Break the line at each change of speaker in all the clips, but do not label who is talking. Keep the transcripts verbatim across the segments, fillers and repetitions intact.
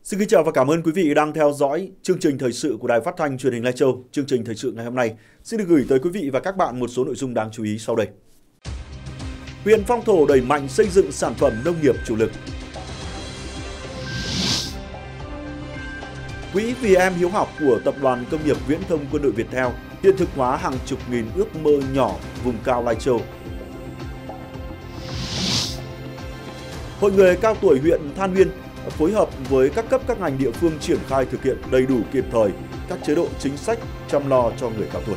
Xin kính chào và cảm ơn quý vị đang theo dõi chương trình thời sự của Đài Phát thanh Truyền hình Lai Châu. Chương trình thời sự ngày hôm nay xin được gửi tới quý vị và các bạn một số nội dung đáng chú ý sau đây. Huyện Phong Thổ đẩy mạnh xây dựng sản phẩm nông nghiệp chủ lực. Quỹ Vì Em Hiếu Học của Tập đoàn Công nghiệp Viễn thông Quân đội Việt Theo hiện thực hóa hàng chục nghìn ước mơ nhỏ vùng cao Lai Châu. Hội người cao tuổi huyện Than Uyên phối hợp với các cấp các ngành địa phương triển khai thực hiện đầy đủ kịp thời các chế độ chính sách chăm lo cho người cao tuổi.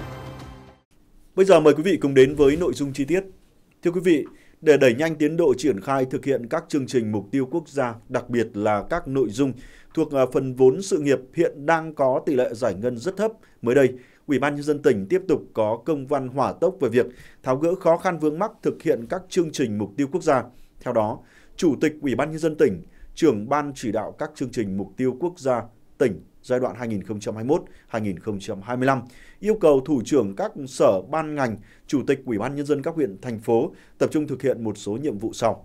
Bây giờ mời quý vị cùng đến với nội dung chi tiết. Thưa quý vị, để đẩy nhanh tiến độ triển khai thực hiện các chương trình mục tiêu quốc gia, đặc biệt là các nội dung thuộc phần vốn sự nghiệp hiện đang có tỷ lệ giải ngân rất thấp, mới đây, Ủy ban Nhân dân tỉnh tiếp tục có công văn hỏa tốc về việc tháo gỡ khó khăn vướng mắc thực hiện các chương trình mục tiêu quốc gia. Theo đó, Chủ tịch Ủy ban Nhân dân tỉnh, trưởng ban chỉ đạo các chương trình mục tiêu quốc gia tỉnh giai đoạn hai nghìn không trăm hai mươi mốt đến hai nghìn không trăm hai mươi lăm yêu cầu thủ trưởng các sở ban ngành, chủ tịch Ủy ban Nhân dân các huyện, thành phố tập trung thực hiện một số nhiệm vụ sau.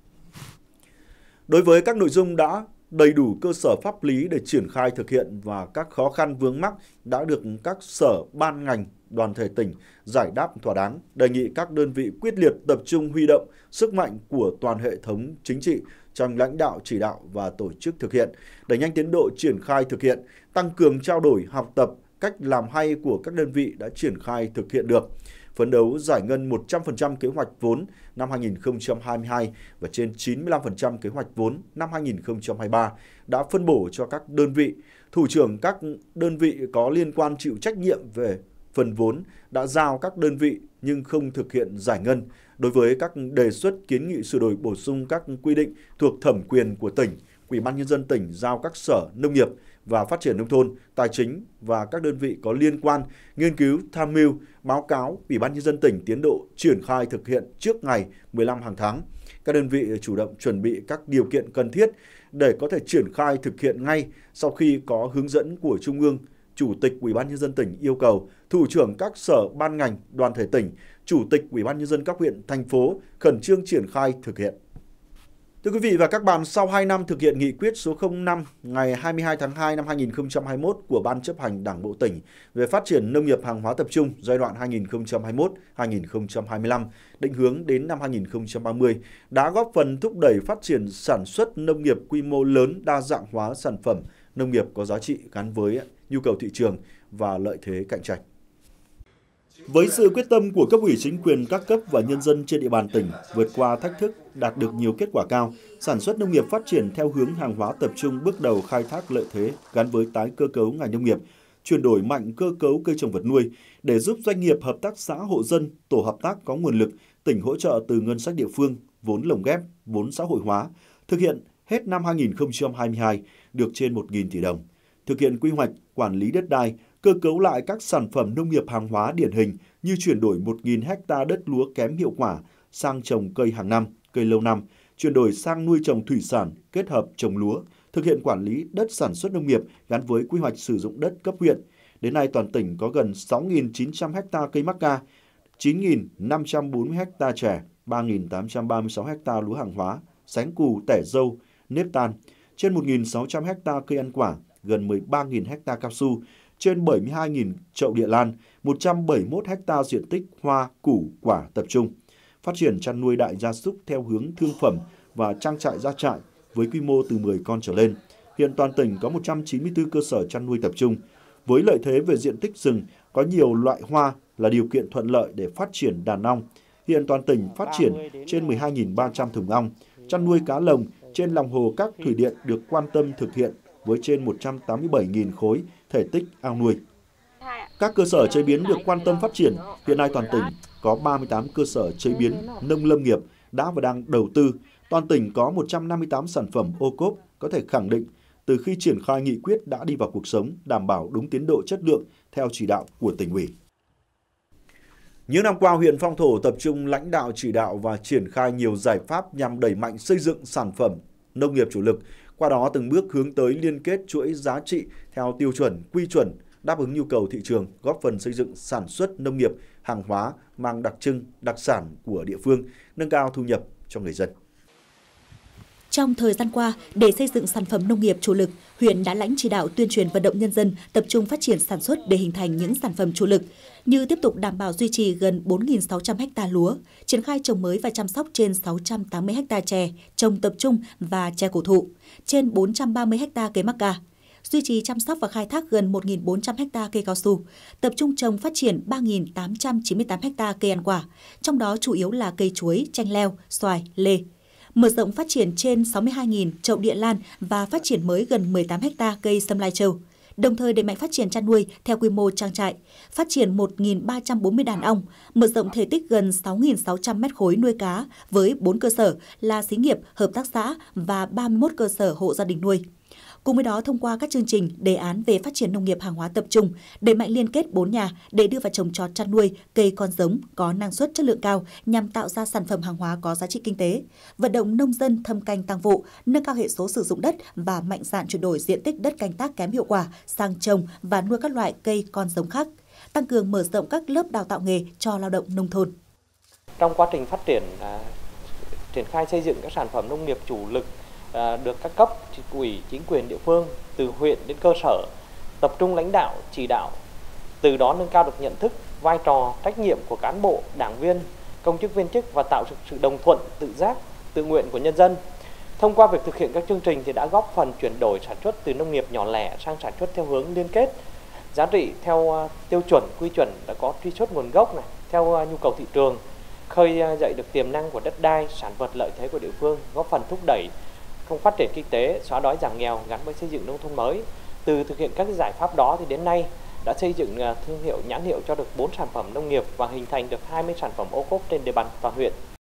Đối với các nội dung đã đầy đủ cơ sở pháp lý để triển khai thực hiện và các khó khăn vướng mắc đã được các sở ban ngành, đoàn thể tỉnh giải đáp thỏa đáng, đề nghị các đơn vị quyết liệt tập trung huy động sức mạnh của toàn hệ thống chính trị trong lãnh đạo chỉ đạo và tổ chức thực hiện, đẩy nhanh tiến độ triển khai thực hiện, tăng cường trao đổi học tập cách làm hay của các đơn vị đã triển khai thực hiện được, phấn đấu giải ngân một trăm phần trăm kế hoạch vốn năm hai nghìn không trăm hai mươi hai và trên chín mươi lăm phần trăm kế hoạch vốn năm hai nghìn không trăm hai mươi ba đã phân bổ cho các đơn vị. Thủ trưởng các đơn vị có liên quan chịu trách nhiệm về phần vốn đã giao các đơn vị nhưng không thực hiện giải ngân. Đối với các đề xuất kiến nghị sửa đổi bổ sung các quy định thuộc thẩm quyền của tỉnh, Ủy ban Nhân dân tỉnh giao các sở nông nghiệp và phát triển nông thôn, tài chính và các đơn vị có liên quan nghiên cứu, tham mưu, báo cáo Ủy ban Nhân dân tỉnh tiến độ triển khai thực hiện trước ngày mười lăm hàng tháng. Các đơn vị chủ động chuẩn bị các điều kiện cần thiết để có thể triển khai thực hiện ngay sau khi có hướng dẫn của Trung ương. Chủ tịch Ủy ban Nhân dân tỉnh yêu cầu thủ trưởng các sở ban ngành, đoàn thể tỉnh, chủ tịch Ủy ban Nhân dân các huyện, thành phố khẩn trương triển khai thực hiện. Thưa quý vị và các bạn, sau hai năm thực hiện nghị quyết số không năm ngày hai mươi hai tháng hai năm hai nghìn không trăm hai mươi mốt của Ban chấp hành Đảng bộ tỉnh về phát triển nông nghiệp hàng hóa tập trung giai đoạn hai nghìn không trăm hai mươi mốt đến hai nghìn không trăm hai mươi lăm, định hướng đến năm hai nghìn không trăm ba mươi, đã góp phần thúc đẩy phát triển sản xuất nông nghiệp quy mô lớn, đa dạng hóa sản phẩm nông nghiệp có giá trị gắn với nhu cầu thị trường và lợi thế cạnh tranh. Với sự quyết tâm của cấp ủy chính quyền các cấp và nhân dân trên địa bàn tỉnh vượt qua thách thức, đạt được nhiều kết quả cao, sản xuất nông nghiệp phát triển theo hướng hàng hóa tập trung bước đầu khai thác lợi thế gắn với tái cơ cấu ngành nông nghiệp, chuyển đổi mạnh cơ cấu cây trồng vật nuôi để giúp doanh nghiệp, hợp tác xã, hộ dân, tổ hợp tác có nguồn lực, tỉnh hỗ trợ từ ngân sách địa phương, vốn lồng ghép, vốn xã hội hóa, thực hiện hết năm hai nghìn không trăm hai mươi hai được trên một nghìn tỷ đồng. Thực hiện quy hoạch, quản lý đất đai, cơ cấu lại các sản phẩm nông nghiệp hàng hóa điển hình như chuyển đổi một nghìn ha đất lúa kém hiệu quả sang trồng cây hàng năm, cây lâu năm, chuyển đổi sang nuôi trồng thủy sản kết hợp trồng lúa, thực hiện quản lý đất sản xuất nông nghiệp gắn với quy hoạch sử dụng đất cấp huyện. Đến nay toàn tỉnh có gần sáu nghìn chín trăm ha cây mắc ca, chín nghìn năm trăm bốn mươi ha chè, ba nghìn tám trăm ba mươi sáu ha lúa hàng hóa, sánh cù, tẻ dâu, nếp tan, trên một nghìn sáu trăm ha cây ăn quả, gần mười ba nghìn ha cao su, trên bảy mươi hai nghìn chậu địa lan, một trăm bảy mươi mốt ha diện tích hoa, củ, quả tập trung. Phát triển chăn nuôi đại gia súc theo hướng thương phẩm và trang trại gia trại với quy mô từ mười con trở lên. Hiện toàn tỉnh có một trăm chín mươi tư cơ sở chăn nuôi tập trung. Với lợi thế về diện tích rừng, có nhiều loại hoa là điều kiện thuận lợi để phát triển đàn ong. Hiện toàn tỉnh phát triển trên mười hai nghìn ba trăm thùng ong. Chăn nuôi cá lồng trên lòng hồ các thủy điện được quan tâm thực hiện với trên một trăm tám mươi bảy nghìn khối thể tích ao nuôi. Các cơ sở chế biến được quan tâm phát triển, hiện nay toàn tỉnh có ba mươi tám cơ sở chế biến nông lâm nghiệp đã và đang đầu tư. Toàn tỉnh có một trăm năm mươi tám sản phẩm ô cốp có thể khẳng định từ khi triển khai nghị quyết đã đi vào cuộc sống, đảm bảo đúng tiến độ chất lượng theo chỉ đạo của tỉnh ủy. Những năm qua, huyện Phong Thổ tập trung lãnh đạo chỉ đạo và triển khai nhiều giải pháp nhằm đẩy mạnh xây dựng sản phẩm nông nghiệp chủ lực, qua đó từng bước hướng tới liên kết chuỗi giá trị theo tiêu chuẩn, quy chuẩn, đáp ứng nhu cầu thị trường, góp phần xây dựng sản xuất nông nghiệp, hàng hóa mang đặc trưng, đặc sản của địa phương, nâng cao thu nhập cho người dân.
Trong thời gian qua, để xây dựng sản phẩm nông nghiệp chủ lực, huyện đã lãnh chỉ đạo tuyên truyền vận động nhân dân tập trung phát triển sản xuất để hình thành những sản phẩm chủ lực, như tiếp tục đảm bảo duy trì gần bốn nghìn sáu trăm ha lúa, triển khai trồng mới và chăm sóc trên sáu trăm tám mươi ha chè, trồng tập trung và chè cổ thụ, trên bốn trăm ba mươi ha cây mắc ca, duy trì chăm sóc và khai thác gần một nghìn bốn trăm ha cây cao su, tập trung trồng phát triển ba nghìn tám trăm chín mươi tám ha cây ăn quả, trong đó chủ yếu là cây chuối, chanh leo, xoài, lê. Mở rộng phát triển trên sáu mươi hai nghìn chậu địa lan và phát triển mới gần mười tám ha cây sâm lai châu. Đồng thời đẩy mạnh phát triển chăn nuôi theo quy mô trang trại, phát triển một nghìn ba trăm bốn mươi đàn ong, mở rộng thể tích gần sáu nghìn sáu trăm mét khối nuôi cá với bốn cơ sở là xí nghiệp, hợp tác xã và ba mươi mốt cơ sở hộ gia đình nuôi. Cùng với đó, thông qua các chương trình, đề án về phát triển nông nghiệp hàng hóa tập trung, đẩy mạnh liên kết bốn nhà để đưa vào trồng trọt chăn nuôi cây con giống có năng suất chất lượng cao nhằm tạo ra sản phẩm hàng hóa có giá trị kinh tế, vận động nông dân thâm canh tăng vụ, nâng cao hệ số sử dụng đất và mạnh dạn chuyển đổi diện tích đất canh tác kém hiệu quả sang trồng và nuôi các loại cây con giống khác, tăng cường mở rộng các lớp đào tạo nghề cho lao động nông thôn.
Trong quá trình phát triển, à, triển khai xây dựng các sản phẩm nông nghiệp chủ lực được các cấp ủy chính quyền địa phương từ huyện đến cơ sở tập trung lãnh đạo chỉ đạo, từ đó nâng cao được nhận thức, vai trò, trách nhiệm của cán bộ, đảng viên, công chức viên chức và tạo được sự đồng thuận, tự giác, tự nguyện của nhân dân. Thông qua việc thực hiện các chương trình thì đã góp phần chuyển đổi sản xuất từ nông nghiệp nhỏ lẻ sang sản xuất theo hướng liên kết, giá trị theo tiêu chuẩn, quy chuẩn đã có truy xuất nguồn gốc này, theo nhu cầu thị trường, khơi dậy được tiềm năng của đất đai, sản vật lợi thế của địa phương, góp phần thúc đẩy không phát triển kinh tế, xóa đói giảm nghèo gắn với xây dựng nông thôn mới. Từ thực hiện các giải pháp đó thì đến nay đã xây dựng thương hiệu, nhãn hiệu cho được bốn sản phẩm nông nghiệp và hình thành được hai mươi sản phẩm ô cốp trên địa bàn toàn huyện.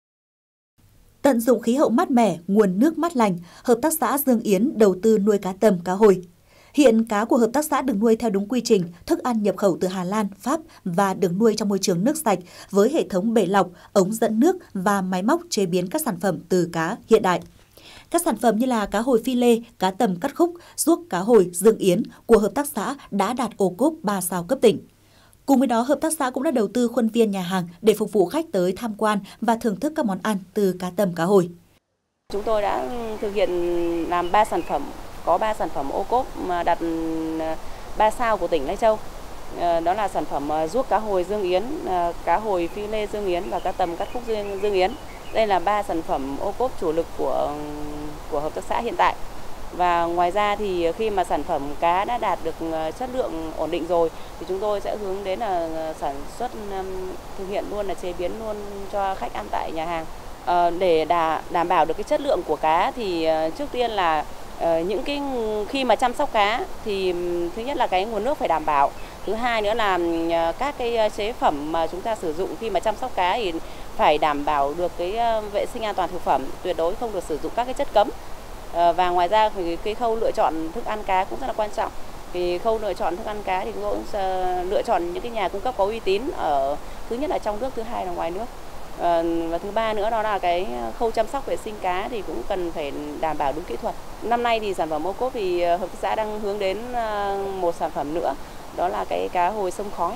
Tận dụng khí hậu mát mẻ, nguồn nước mát lành, hợp tác xã Dương Yến đầu tư nuôi cá tầm, cá hồi. Hiện cá của hợp tác xã được nuôi theo đúng quy trình, thức ăn nhập khẩu từ Hà Lan, Pháp và được nuôi trong môi trường nước sạch với hệ thống bể lọc, ống dẫn nước và máy móc chế biến các sản phẩm từ cá hiện đại. Các sản phẩm như là cá hồi phi lê, cá tầm cắt khúc, ruốc cá hồi Dương Yến của hợp tác xã đã đạt ô cốp ba sao cấp tỉnh. Cùng với đó, hợp tác xã cũng đã đầu tư khuôn viên nhà hàng để phục vụ khách tới tham quan và thưởng thức các món ăn từ cá tầm cá hồi.
Chúng tôi đã thực hiện làm ba sản phẩm, có ba sản phẩm ô cốp mà đạt ba sao của tỉnh Lai Châu. Đó là sản phẩm ruốc cá hồi Dương Yến, cá hồi phi lê Dương Yến và cá tầm cắt khúc Dương, Dương Yến. Đây là ba sản phẩm ô cốp chủ lực của của hợp tác xã hiện tại. Và ngoài ra thì khi mà sản phẩm cá đã đạt được chất lượng ổn định rồi thì chúng tôi sẽ hướng đến là sản xuất thực hiện luôn là chế biến luôn cho khách ăn tại nhà hàng. À, để đà, đảm bảo được cái chất lượng của cá thì trước tiên là uh, những cái khi mà chăm sóc cá thì thứ nhất là cái nguồn nước phải đảm bảo. Thứ hai nữa là các cái chế phẩm mà chúng ta sử dụng khi mà chăm sóc cá thì phải đảm bảo được cái vệ sinh an toàn thực phẩm, tuyệt đối không được sử dụng các cái chất cấm. Và ngoài ra thì cái khâu lựa chọn thức ăn cá cũng rất là quan trọng. Thì khâu lựa chọn thức ăn cá thì chúng tôi cũng lựa chọn những cái nhà cung cấp có uy tín ở thứ nhất là trong nước, thứ hai là ngoài nước. Và thứ ba nữa đó là cái khâu chăm sóc vệ sinh cá thì cũng cần phải đảm bảo đúng kỹ thuật. Năm nay thì sản phẩm ô cốp thì hợp tác xã đang hướng đến một sản phẩm nữa, đó là cái cá hồi sông khói.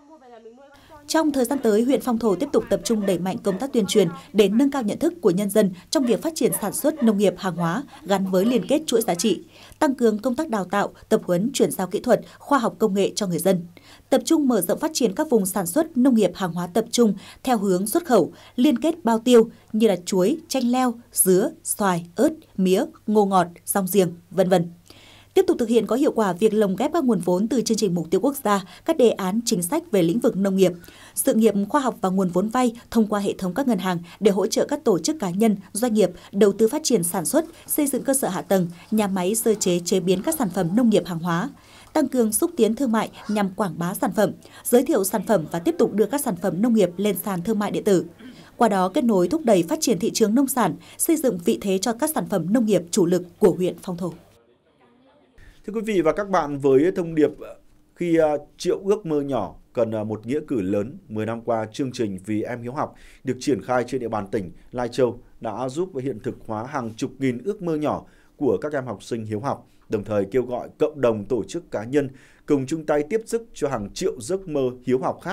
Trong thời gian tới, huyện Phong Thổ tiếp tục tập trung đẩy mạnh công tác tuyên truyền để nâng cao nhận thức của nhân dân trong việc phát triển sản xuất nông nghiệp hàng hóa gắn với liên kết chuỗi giá trị, tăng cường công tác đào tạo, tập huấn chuyển giao kỹ thuật, khoa học công nghệ cho người dân, tập trung mở rộng phát triển các vùng sản xuất nông nghiệp hàng hóa tập trung theo hướng xuất khẩu, liên kết bao tiêu như là chuối, chanh leo, dứa, xoài, ớt, mía, ngô ngọt, rong giềng, vân vân. Tiếp tục thực hiện có hiệu quả việc lồng ghép các nguồn vốn từ chương trình mục tiêu quốc gia, các đề án chính sách về lĩnh vực nông nghiệp, sự nghiệp khoa học và nguồn vốn vay thông qua hệ thống các ngân hàng để hỗ trợ các tổ chức cá nhân, doanh nghiệp đầu tư phát triển sản xuất, xây dựng cơ sở hạ tầng, nhà máy sơ chế chế biến các sản phẩm nông nghiệp hàng hóa, tăng cường xúc tiến thương mại nhằm quảng bá sản phẩm, giới thiệu sản phẩm và tiếp tục đưa các sản phẩm nông nghiệp lên sàn thương mại điện tử. Qua đó kết nối thúc đẩy phát triển thị trường nông sản, xây dựng vị thế cho các sản phẩm nông nghiệp chủ lực của huyện Phong Thổ.
Thưa quý vị và các bạn, với thông điệp khi triệu ước mơ nhỏ cần một nghĩa cử lớn, mười năm qua, chương trình Vì em hiếu học được triển khai trên địa bàn tỉnh Lai Châu đã giúp hiện thực hóa hàng chục nghìn ước mơ nhỏ của các em học sinh hiếu học, đồng thời kêu gọi cộng đồng, tổ chức, cá nhân cùng chung tay tiếp sức cho hàng triệu giấc mơ hiếu học khác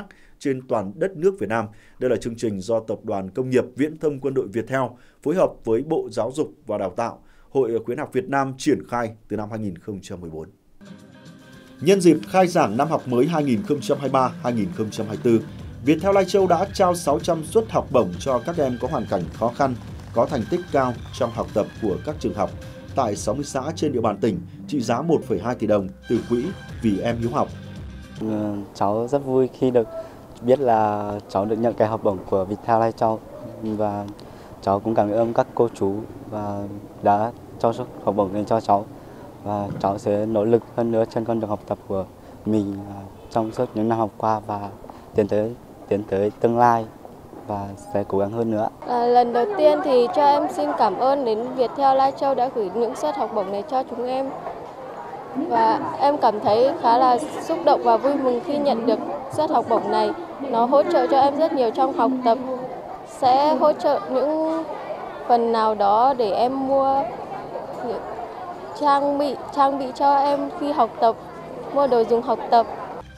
trên toàn đất nước Việt Nam. Đây là chương trình do Tập đoàn Công nghiệp Viễn thông Quân đội Viettel phối hợp với Bộ Giáo dục và Đào tạo, Hội Khuyến học Việt Nam triển khai từ năm hai nghìn không trăm mười bốn. Nhân dịp khai giảng năm học mới hai nghìn không trăm hai mươi ba hai nghìn không trăm hai mươi tư, Viettel Lai Châu đã trao sáu trăm suất học bổng cho các em có hoàn cảnh khó khăn, có thành tích cao trong học tập của các trường học tại sáu mươi xã trên địa bàn tỉnh, trị giá một phẩy hai tỷ đồng từ quỹ Vì Em Hiếu Học.
Cháu rất vui khi được biết là cháu được nhận cái học bổng của Viettel Lai Châu, và cháu cũng cảm ơn các cô chú và đã cho suất học bổng này cho cháu, và cháu sẽ nỗ lực hơn nữa trên con đường học tập của mình trong suốt những năm học qua và tiến tới tiến tới tương lai và sẽ cố gắng hơn nữa.
À, lần đầu tiên thì cho em xin cảm ơn đến Viettel Lai Châu đã gửi những suất học bổng này cho chúng em, và em cảm thấy khá là xúc động và vui mừng khi nhận được suất học bổng này. Nó hỗ trợ cho em rất nhiều trong học tập, sẽ hỗ trợ những phần nào đó để em mua những trang bị trang bị cho em khi học tập, mua đồ dùng học tập.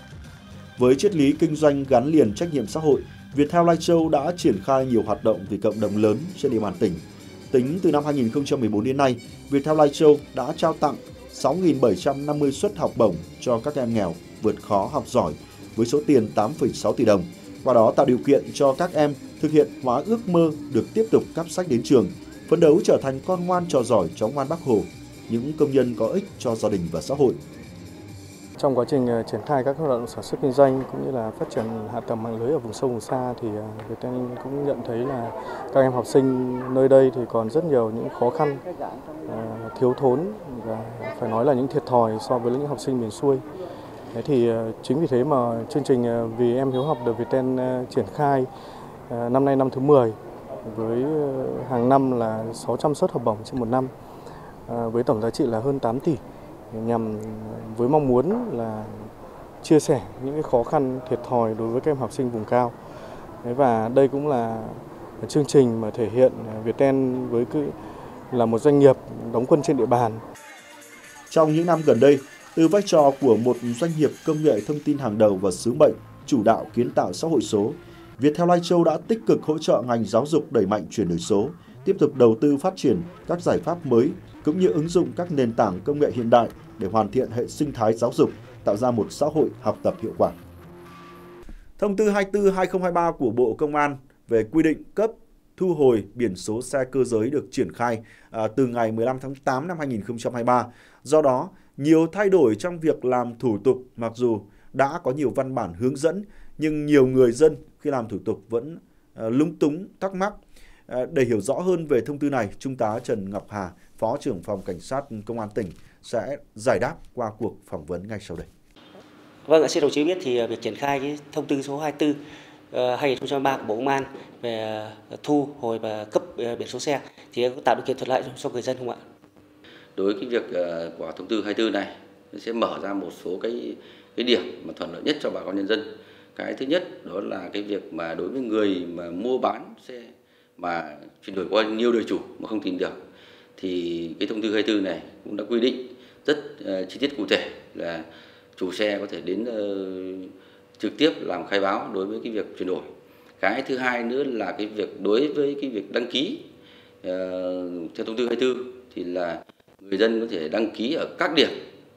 Với triết lý kinh doanh gắn liền trách nhiệm xã hội, Viettel Lai Châu đã triển khai nhiều hoạt động vì cộng đồng lớn trên địa bàn tỉnh. Tính từ năm hai nghìn không trăm mười bốn đến nay, Viettel Lai Châu đã trao tặng sáu nghìn bảy trăm năm mươi suất học bổng cho các em nghèo vượt khó học giỏi với số tiền tám phẩy sáu tỷ đồng. Qua đó tạo điều kiện cho các em thực hiện hóa ước mơ được tiếp tục cắp sách đến trường, phấn đấu trở thành con ngoan trò giỏi cháu ngoan Bác Hồ, những công nhân có ích cho gia đình và xã hội.
Trong quá trình triển khai các hoạt động sản xuất kinh doanh cũng như là phát triển hạ tầng mạng lưới ở vùng sâu vùng xa thì Viettel cũng nhận thấy là các em học sinh nơi đây thì còn rất nhiều những khó khăn, thiếu thốn và phải nói là những thiệt thòi so với những học sinh miền xuôi. Thế thì chính vì thế mà chương trình Vì Em Hiếu Học được Viettel triển khai năm nay năm thứ mười với hàng năm là sáu trăm suất học bổng trên một năm với tổng giá trị là hơn tám tỷ, nhằm với mong muốn là chia sẻ những cái khó khăn thiệt thòi đối với các em học sinh vùng cao. Và đây cũng là chương trình mà thể hiện Viettel với cái là một doanh nghiệp đóng quân trên địa bàn.
Trong những năm gần đây, từ vai trò của một doanh nghiệp công nghệ thông tin hàng đầu và sứ mệnh chủ đạo kiến tạo xã hội số, Viettel Lai Châu đã tích cực hỗ trợ ngành giáo dục đẩy mạnh chuyển đổi số, tiếp tục đầu tư phát triển các giải pháp mới cũng như ứng dụng các nền tảng công nghệ hiện đại để hoàn thiện hệ sinh thái giáo dục, tạo ra một xã hội học tập hiệu quả. Thông tư hai mươi tư trên hai nghìn không trăm hai mươi ba của Bộ Công an về quy định cấp, thu hồi biển số xe cơ giới được triển khai à, từ ngày mười lăm tháng tám năm hai nghìn không trăm hai mươi ba. Do đó, nhiều thay đổi trong việc làm thủ tục, mặc dù đã có nhiều văn bản hướng dẫn, nhưng nhiều người dân khi làm thủ tục vẫn à, lúng túng, thắc mắc. À, để hiểu rõ hơn về thông tư này, Trung tá Trần Ngọc Hà, Phó trưởng phòng Cảnh sát Công an tỉnh sẽ giải đáp qua cuộc phỏng vấn ngay sau đây.
Vâng, xin đồng chí biết thì việc triển khai cái thông tư số hai mươi tư hai nghìn không trăm hai mươi ba của Bộ Công an về thu hồi và cấp biển số xe thì có tạo điều kiện thuận lợi cho người dân không ạ?
Đối với cái việc của thông tư hai mươi tư này sẽ mở ra một số cái cái điểm mà thuận lợi nhất cho bà con nhân dân. Cái thứ nhất đó là cái việc mà đối với người mà mua bán xe mà chuyển đổi qua nhiều đời chủ mà không tìm được thì cái thông tư hai mươi tư này cũng đã quy định rất uh, chi tiết cụ thể là chủ xe có thể đến uh, trực tiếp làm khai báo đối với cái việc chuyển đổi. Cái thứ hai nữa là cái việc đối với cái việc đăng ký uh, theo thông tư hai mươi tư thì là người dân có thể đăng ký ở các điểm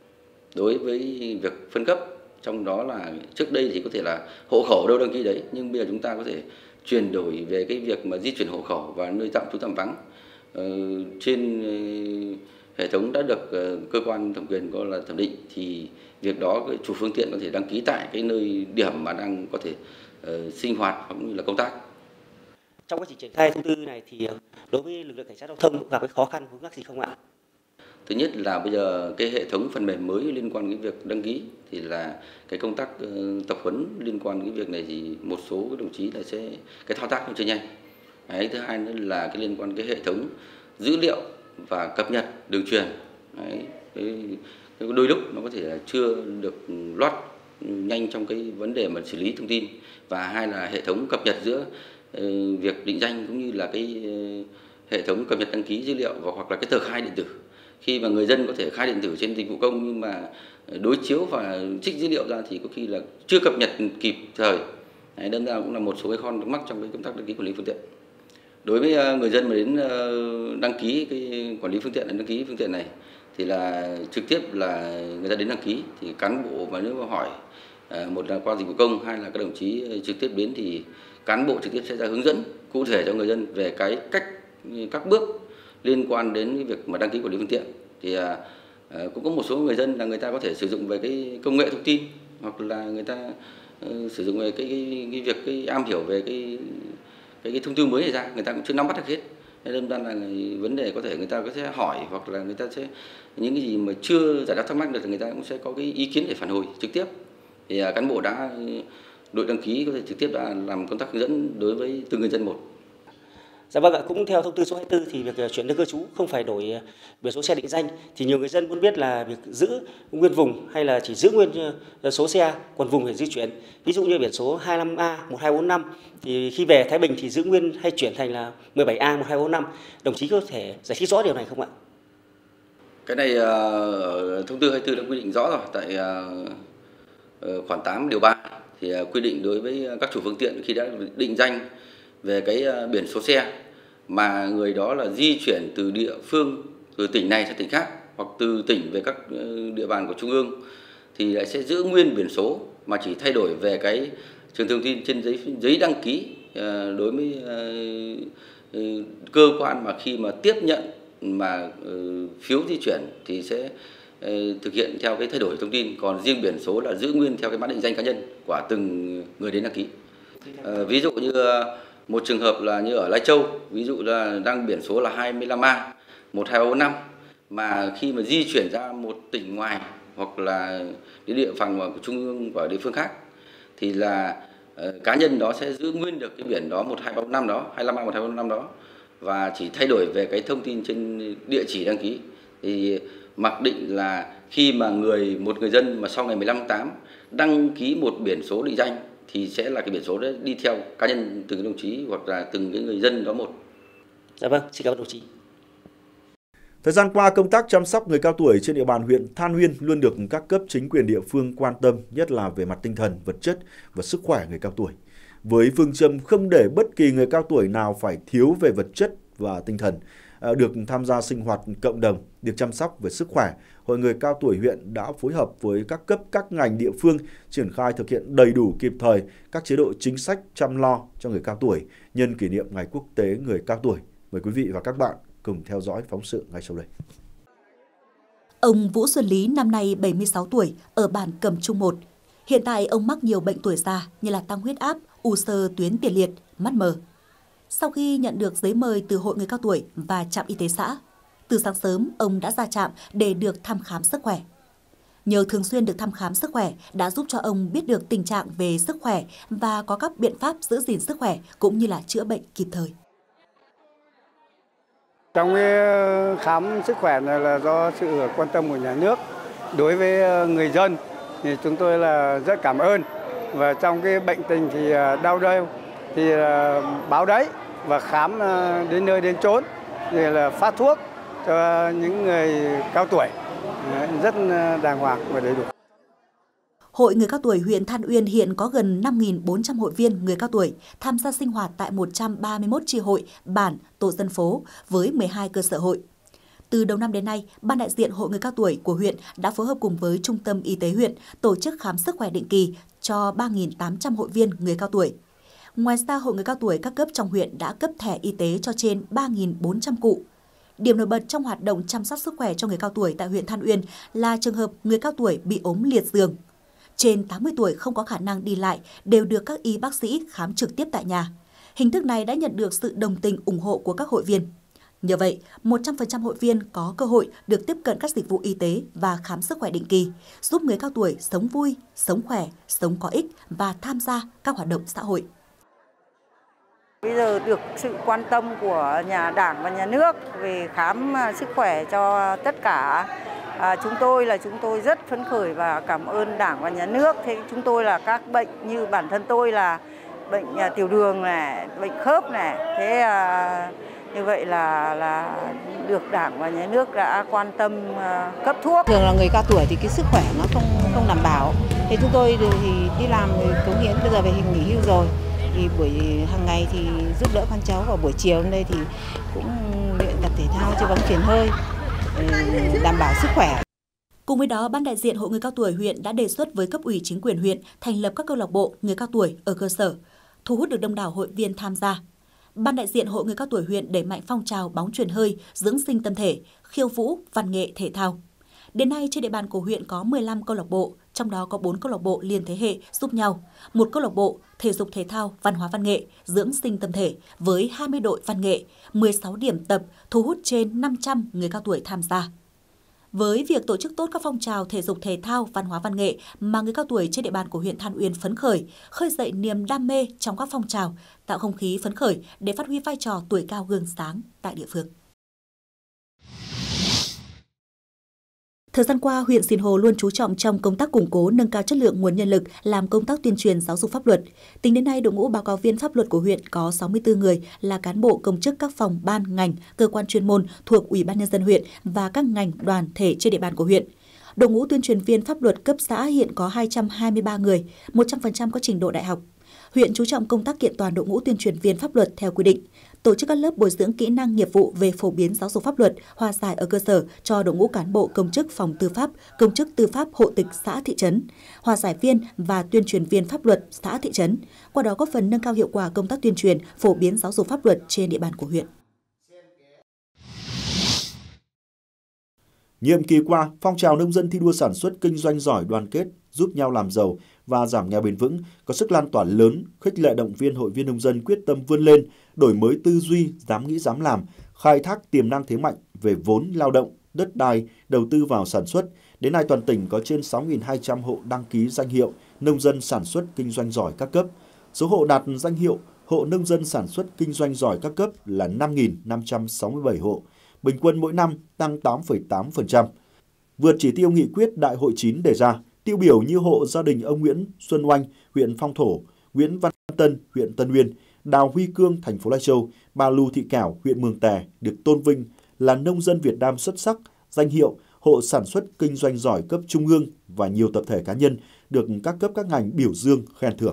đối với việc phân cấp, trong đó là trước đây thì có thể là hộ khẩu đâu đăng ký đấy, nhưng bây giờ chúng ta có thể chuyển đổi về cái việc mà di chuyển hộ khẩu và nơi tạm trú tạm vắng uh, trên uh, hệ thống đã được uh, cơ quan thẩm quyền có là thẩm định thì việc đó chủ phương tiện có thể đăng ký tại cái nơi điểm mà đang có thể uh, sinh hoạt cũng như là công tác.
Trong quá trình triển khai thông tư này thì đối với lực lượng cảnh sát giao thông gặp cái khó khăn vướng mắc gì không ạ?
Thứ nhất là bây giờ cái hệ thống phần mềm mới liên quan đến việc đăng ký thì là cái công tác uh, tập huấn liên quan đến cái việc này thì một số các đồng chí là sẽ cái thao tác nó chưa nhanh. Đấy, thứ hai nữa là cái liên quan cái hệ thống dữ liệu và cập nhật đường truyền. Đấy, cái, cái đôi lúc nó có thể là chưa được loát nhanh trong cái vấn đề mà xử lý thông tin, và hai là hệ thống cập nhật giữa uh, việc định danh cũng như là cái uh, hệ thống cập nhật đăng ký dữ liệu và hoặc là cái tờ khai điện tử. Khi mà người dân có thể khai điện tử trên dịch vụ công nhưng mà đối chiếu và trích dữ liệu ra thì có khi là chưa cập nhật kịp thời. Đâm ra cũng là một số cái con vướng mắc trong cái công tác đăng ký quản lý phương tiện. Đối với người dân mà đến đăng ký cái quản lý phương tiện, đăng ký phương tiện này thì là trực tiếp là người ta đến đăng ký thì cán bộ mà nếu mà hỏi, một là qua dịch vụ công, hai là các đồng chí trực tiếp đến thì cán bộ trực tiếp sẽ ra hướng dẫn cụ thể cho người dân về cái cách, các bước liên quan đến cái việc mà đăng ký quản lý phương tiện. Thì à, cũng có một số người dân là người ta có thể sử dụng về cái công nghệ thông tin, hoặc là người ta uh, sử dụng về cái, cái, cái việc cái am hiểu về cái cái, cái thông tư mới này ra, người ta cũng chưa nắm bắt được hết. Nên ra là vấn đề có thể người ta có thể hỏi, hoặc là người ta sẽ những cái gì mà chưa giải đáp thắc mắc được thì người ta cũng sẽ có cái ý kiến để phản hồi trực tiếp. Thì uh, cán bộ đã đội đăng ký có thể trực tiếp đã làm công tác hướng dẫn đối với từng người dân một.
Dạ vâng ạ, cũng theo thông tư số hai mươi tư thì việc chuyển nơi cư trú không phải đổi biển số xe định danh, thì nhiều người dân muốn biết là việc giữ nguyên vùng hay là chỉ giữ nguyên số xe, còn vùng phải di chuyển. Ví dụ như biển số hai mươi lăm A một hai bốn năm thì khi về Thái Bình thì giữ nguyên hay chuyển thành là mười bảy A một hai bốn năm. Đồng chí có thể giải thích rõ điều này không ạ?
Cái này uh, thông tư hai mươi tư đã quy định rõ rồi, tại uh, khoản tám điều ba thì uh, quy định đối với các chủ phương tiện khi đã định danh về cái biển số xe mà người đó là di chuyển từ địa phương, từ tỉnh này sang tỉnh khác, hoặc từ tỉnh về các địa bàn của trung ương thì lại sẽ giữ nguyên biển số mà chỉ thay đổi về cái trường thông tin trên giấy giấy đăng ký đối với cơ quan mà khi mà tiếp nhận mà phiếu di chuyển thì sẽ thực hiện theo cái thay đổi thông tin, còn riêng biển số là giữ nguyên theo cái mã định danh cá nhân của từng người đến đăng ký. Ví dụ như một trường hợp là như ở Lai Châu, ví dụ là đăng biển số là hai mươi lăm A một hai bốn năm mà khi mà di chuyển ra một tỉnh ngoài hoặc là đến địa phận của trung ương và địa phương khác thì là uh, cá nhân đó sẽ giữ nguyên được cái biển đó một hai bốn năm đó, hai mươi lăm A một hai bốn năm đó, và chỉ thay đổi về cái thông tin trên địa chỉ đăng ký. Thì mặc định là khi mà người một người dân mà sau ngày mười lăm tháng tám đăng ký một biển số định danh thì sẽ là cái biển số đấy đi theo cá nhân từng đồng chí hoặc là từng cái người dân đó một.
Dạ vâng, xin cảm ơn đồng chí.
Thời gian qua, công tác chăm sóc người cao tuổi trên địa bàn huyện Than Uyên luôn được các cấp chính quyền địa phương quan tâm, nhất là về mặt tinh thần, vật chất và sức khỏe người cao tuổi. Với phương châm không để bất kỳ người cao tuổi nào phải thiếu về vật chất và tinh thần, được tham gia sinh hoạt cộng đồng, được chăm sóc về sức khỏe, Hội người cao tuổi huyện đã phối hợp với các cấp các ngành địa phương triển khai thực hiện đầy đủ kịp thời các chế độ chính sách chăm lo cho người cao tuổi nhân kỷ niệm Ngày Quốc tế Người cao tuổi. Mời quý vị và các bạn cùng theo dõi phóng sự ngay sau đây.
Ông Vũ Xuân Lý năm nay bảy mươi sáu tuổi, ở bản Cẩm Trung một. Hiện tại ông mắc nhiều bệnh tuổi già như là tăng huyết áp, u xơ tuyến tiền liệt, mắt mờ. Sau khi nhận được giấy mời từ Hội người cao tuổi và trạm y tế xã, từ sáng sớm ông đã ra trạm để được thăm khám sức khỏe. Nhờ thường xuyên được thăm khám sức khỏe đã giúp cho ông biết được tình trạng về sức khỏe và có các biện pháp giữ gìn sức khỏe cũng như là chữa bệnh kịp thời.
Trong cái khám sức khỏe này là do sự quan tâm của nhà nước đối với người dân thì chúng tôi là rất cảm ơn. Và trong cái bệnh tình thì đau đau thì báo đấy và khám đến nơi đến chốn, rồi là phát thuốc cho những người cao tuổi rất đàng hoàng và đầy đủ.
Hội người cao tuổi huyện Than Uyên hiện có gần năm nghìn bốn trăm hội viên người cao tuổi tham gia sinh hoạt tại một trăm ba mươi mốt chi hội, bản, tổ dân phố với mười hai cơ sở hội. Từ đầu năm đến nay, Ban đại diện Hội người cao tuổi của huyện đã phối hợp cùng với Trung tâm Y tế huyện tổ chức khám sức khỏe định kỳ cho ba nghìn tám trăm hội viên người cao tuổi. Ngoài ra, Hội người cao tuổi các cấp trong huyện đã cấp thẻ y tế cho trên ba nghìn bốn trăm cụ. Điểm nổi bật trong hoạt động chăm sóc sức khỏe cho người cao tuổi tại huyện Than Uyên là trường hợp người cao tuổi bị ốm liệt giường. Trên tám mươi tuổi không có khả năng đi lại đều được các y bác sĩ khám trực tiếp tại nhà. Hình thức này đã nhận được sự đồng tình ủng hộ của các hội viên. Nhờ vậy, một trăm phần trăm hội viên có cơ hội được tiếp cận các dịch vụ y tế và khám sức khỏe định kỳ, giúp người cao tuổi sống vui, sống khỏe, sống có ích và tham gia các hoạt động xã hội.
Bây giờ được sự quan tâm của nhà Đảng và nhà nước về khám sức khỏe cho tất cả à, chúng tôi là chúng tôi rất phấn khởi và cảm ơn Đảng và nhà nước. Thế chúng tôi là các bệnh như bản thân tôi là bệnh tiểu đường này, bệnh khớp này, thế à, như vậy là là được Đảng và nhà nước đã quan tâm uh, cấp thuốc.
Thường là người cao tuổi thì cái sức khỏe nó không không đảm bảo, Thì chúng tôi thì đi làm cống hiến, bây giờ về nghỉ hưu rồi. Thì buổi hàng ngày thì giúp đỡ con cháu, vào buổi chiều hôm nay thì cũng luyện tập thể thao cho bóng chuyền hơi, đảm bảo sức khỏe.
Cùng với đó, Ban đại diện Hội Người cao tuổi huyện đã đề xuất với cấp ủy chính quyền huyện thành lập các câu lạc bộ người cao tuổi ở cơ sở, thu hút được đông đảo hội viên tham gia. Ban đại diện Hội Người cao tuổi huyện đẩy mạnh phong trào bóng chuyền hơi, dưỡng sinh tâm thể, khiêu vũ, văn nghệ, thể thao. Đến nay, trên địa bàn của huyện có mười lăm câu lạc bộ, trong đó có bốn câu lạc bộ liên thế hệ giúp nhau, một câu lạc bộ thể dục thể thao, văn hóa văn nghệ, dưỡng sinh tâm thể với hai mươi đội văn nghệ, mười sáu điểm tập, thu hút trên năm trăm người cao tuổi tham gia. Với việc tổ chức tốt các phong trào thể dục thể thao, văn hóa văn nghệ mà người cao tuổi trên địa bàn của huyện Than Uyên phấn khởi, khơi dậy niềm đam mê trong các phong trào, tạo không khí phấn khởi để phát huy vai trò tuổi cao gương sáng tại địa phương. Thời gian qua, huyện Sìn Hồ luôn chú trọng trong công tác củng cố, nâng cao chất lượng nguồn nhân lực, làm công tác tuyên truyền giáo dục pháp luật. Tính đến nay, đội ngũ báo cáo viên pháp luật của huyện có sáu mươi tư người là cán bộ công chức các phòng ban, ngành, cơ quan chuyên môn thuộc Ủy ban nhân dân huyện và các ngành, đoàn thể trên địa bàn của huyện. Đội ngũ tuyên truyền viên pháp luật cấp xã hiện có hai trăm hai mươi ba người, một trăm phần trăm có trình độ đại học. Huyện chú trọng công tác kiện toàn đội ngũ tuyên truyền viên pháp luật theo quy định, tổ chức các lớp bồi dưỡng kỹ năng nghiệp vụ về phổ biến giáo dục pháp luật, hòa giải ở cơ sở cho đội ngũ cán bộ công chức phòng tư pháp, công chức tư pháp hộ tịch xã thị trấn, hòa giải viên và tuyên truyền viên pháp luật xã thị trấn, qua đó góp phần nâng cao hiệu quả công tác tuyên truyền, phổ biến giáo dục pháp luật trên địa bàn của huyện.
Nhiệm kỳ qua, phong trào nông dân thi đua sản xuất kinh doanh giỏi, đoàn kết, giúp nhau làm giàu và giảm nghèo bền vững có sức lan tỏa lớn, khích lệ động viên hội viên nông dân quyết tâm vươn lên, đổi mới tư duy, dám nghĩ dám làm, khai thác tiềm năng thế mạnh về vốn, lao động, đất đai, đầu tư vào sản xuất. Đến nay toàn tỉnh có trên sáu nghìn hai trăm hộ đăng ký danh hiệu nông dân sản xuất kinh doanh giỏi các cấp. Số hộ đạt danh hiệu hộ nông dân sản xuất kinh doanh giỏi các cấp là năm nghìn năm trăm sáu mươi bảy hộ, bình quân mỗi năm tăng tám phẩy tám phần trăm. Vượt chỉ tiêu nghị quyết Đại hội chín đề ra, tiêu biểu như hộ gia đình ông Nguyễn Xuân Oanh, huyện Phong Thổ, Nguyễn Văn Tân, huyện Tân Uyên, Đào Huy Cương, thành phố Lai Châu, bà Lưu Thị Cảo, huyện Mường Tè được tôn vinh là nông dân Việt Nam xuất sắc, danh hiệu hộ sản xuất kinh doanh giỏi cấp trung ương và nhiều tập thể cá nhân được các cấp các ngành biểu dương khen thưởng.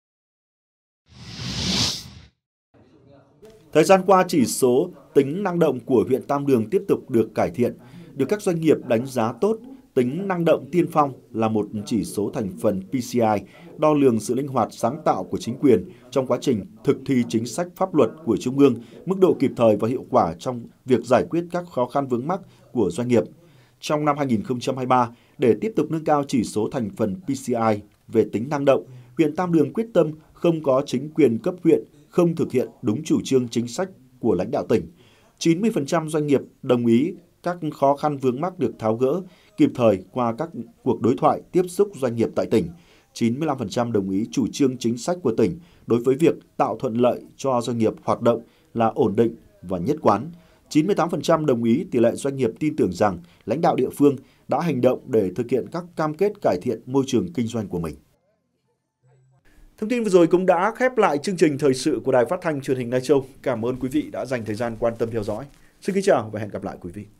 Thời gian qua, chỉ số tính năng động của huyện Tam Đường tiếp tục được cải thiện, được các doanh nghiệp đánh giá tốt. Tính năng động tiên phong là một chỉ số thành phần pê xê i, đo lường sự linh hoạt sáng tạo của chính quyền trong quá trình thực thi chính sách pháp luật của Trung ương, mức độ kịp thời và hiệu quả trong việc giải quyết các khó khăn vướng mắc của doanh nghiệp. Trong năm hai nghìn không trăm hai mươi ba, để tiếp tục nâng cao chỉ số thành phần pê xê i về tính năng động, huyện Tam Đường quyết tâm không có chính quyền cấp huyện không thực hiện đúng chủ trương chính sách của lãnh đạo tỉnh. chín mươi phần trăm doanh nghiệp đồng ý các khó khăn vướng mắc được tháo gỡ kịp thời qua các cuộc đối thoại tiếp xúc doanh nghiệp tại tỉnh. chín mươi lăm phần trăm đồng ý chủ trương chính sách của tỉnh đối với việc tạo thuận lợi cho doanh nghiệp hoạt động là ổn định và nhất quán. chín mươi tám phần trăm đồng ý tỷ lệ doanh nghiệp tin tưởng rằng lãnh đạo địa phương đã hành động để thực hiện các cam kết cải thiện môi trường kinh doanh của mình. Thông tin vừa rồi cũng đã khép lại chương trình thời sự của Đài Phát thanh Truyền hình Lai Châu. Cảm ơn quý vị đã dành thời gian quan tâm theo dõi. Xin kính chào và hẹn gặp lại quý vị.